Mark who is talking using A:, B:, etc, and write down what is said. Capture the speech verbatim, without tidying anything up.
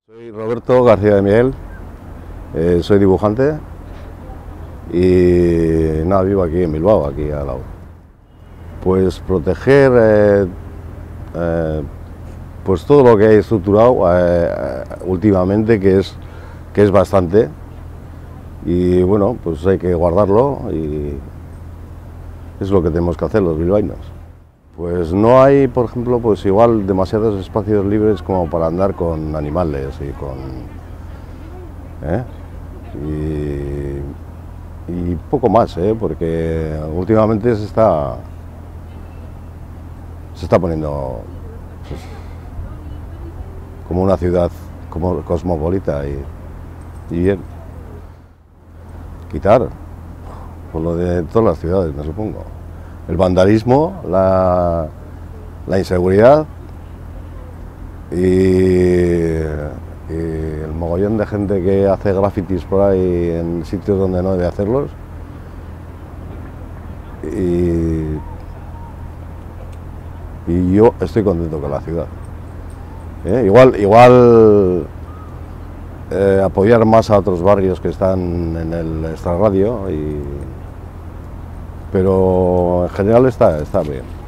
A: Soy Roberto García de Miguel, eh, soy dibujante y nada, vivo aquí en Bilbao, aquí al lado. Pues proteger eh, eh, pues todo lo que hay estructurado eh, últimamente, que es, que es bastante, y bueno, pues hay que guardarlo y es lo que tenemos que hacer los bilbaínos. Pues no hay, por ejemplo, pues igual demasiados espacios libres como para andar con animales y con... ¿eh? Y, y poco más, ¿eh? Porque últimamente se está, se está poniendo pues, como una ciudad como cosmopolita y, y bien. Quitar, por lo de todas las ciudades, me supongo. El vandalismo, la, la inseguridad y, y el mogollón de gente que hace grafitis por ahí en sitios donde no debe hacerlos. Y, y yo estoy contento con la ciudad. ¿Eh? Igual, igual eh, apoyar más a otros barrios que están en el extrarradio, y, pero en general está, está bien.